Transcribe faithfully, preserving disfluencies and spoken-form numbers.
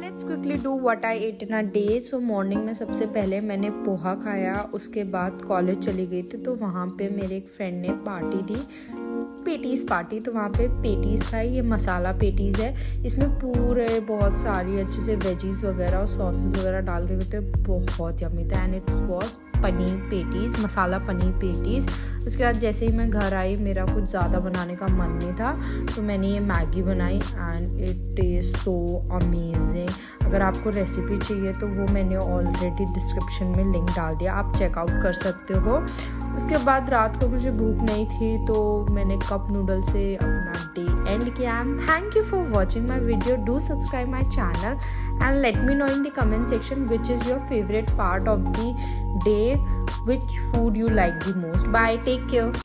Let's quickly do what I ate in a day. So morning में सबसे पहले मैंने पोहा खाया, उसके बाद कॉलेज चली गई थी तो वहाँ पे मेरे एक फ्रेंड ने पार्टी दी, पेटीज़ पार्टी, तो वहाँ पे पेटीज़ खाई। ये मसाला पेटीज़ है, इसमें पूरे बहुत सारी अच्छे से वेजीज वगैरह और सॉसेस वगैरह डाल के होते हैं, बहुत यम्मी था। And it was paneer patties, masala paneer patties. उसके बाद जैसे ही मैं घर आई मेरा कुछ ज़्यादा बनाने का मन नहीं था तो मैंने ये मैगी बनाई and it is so amazing. अगर आपको रेसिपी चाहिए तो वो मैंने ऑलरेडी डिस्क्रिप्शन में लिंक डाल दिया, आप चेकआउट कर सकते हो। उसके बाद रात को मुझे भूख नहीं थी तो मैंने कप नूडल से अपना डे एंड किया। And thank you for watching my video, do subscribe my channel and let me know in the comment section which is your favourite part of the day, which food you like the most. Bye, take care.